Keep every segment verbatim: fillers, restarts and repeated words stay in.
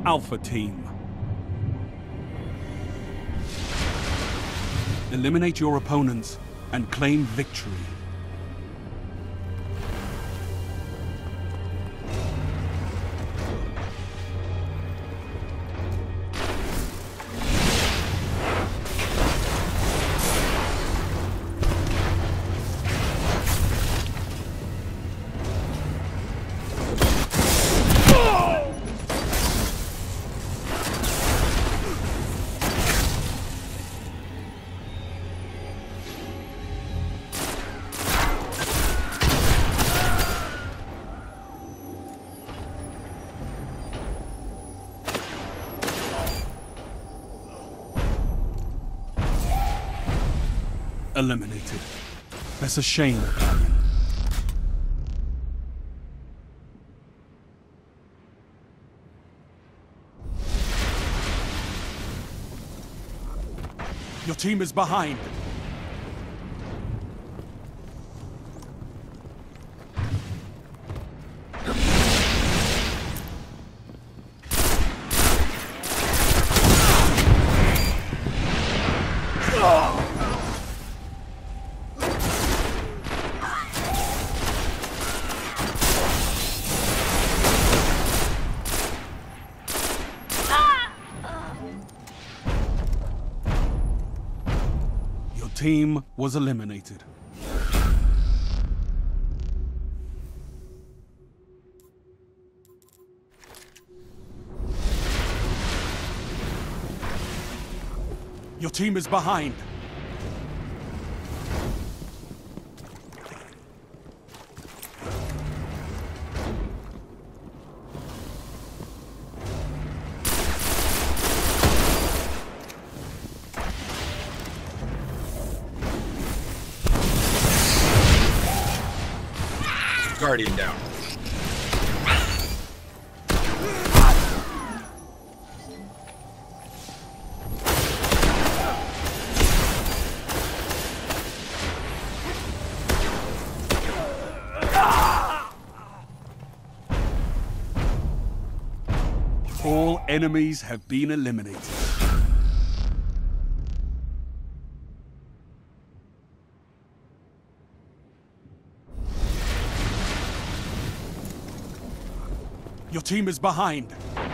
Alpha Team. Eliminate your opponents and claim victory. Eliminated. That's a shame, Guardian. Your team is behind. Team was eliminated. Your team is behind. Guardian down. All enemies have been eliminated. Your team is behind.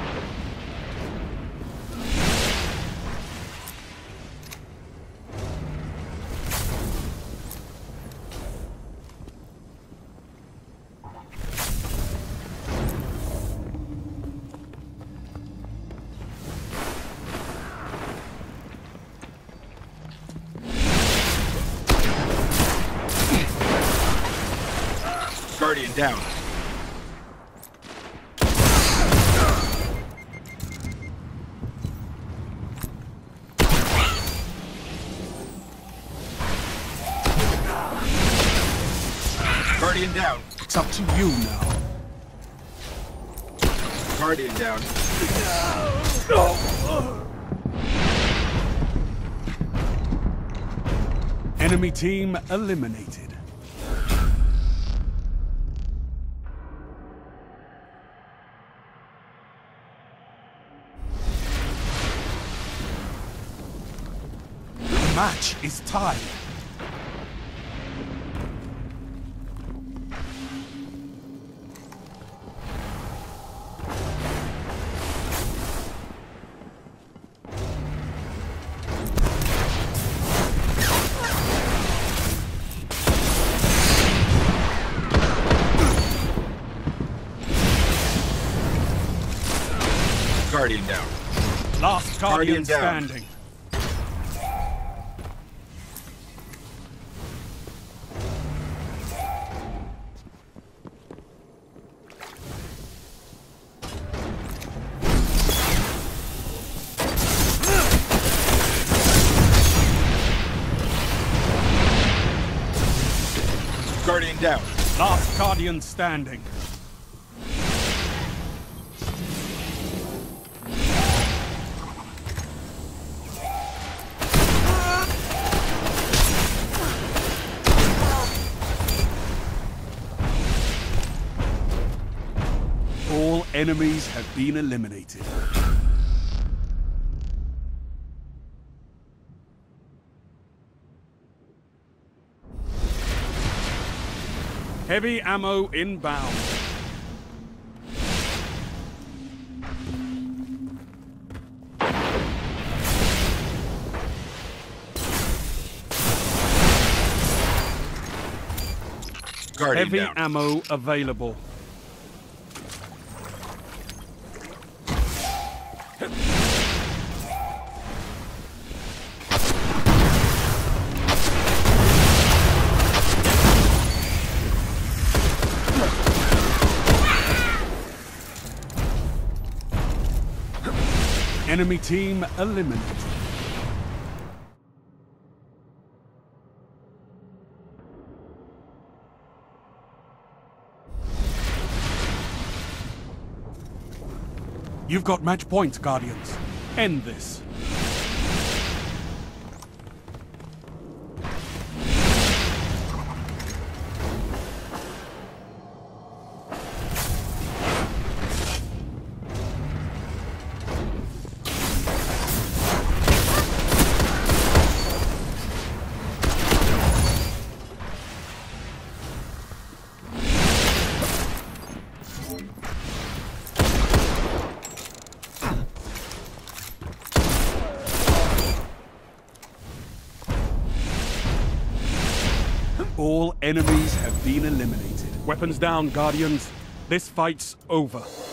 Guardian down. Guardian down. It's up to you now. Guardian down. Enemy team eliminated. The match is tied. Guardian down. Last Guardian Guardian, down. standing. Guardian down. Last Guardian standing. enemies have been eliminated. Heavy ammo inbound. Guardian Heavy down. ammo available. Enemy team eliminated. You've got match point, Guardians. End this. All enemies have been eliminated. Weapons down, Guardians. This fight's over.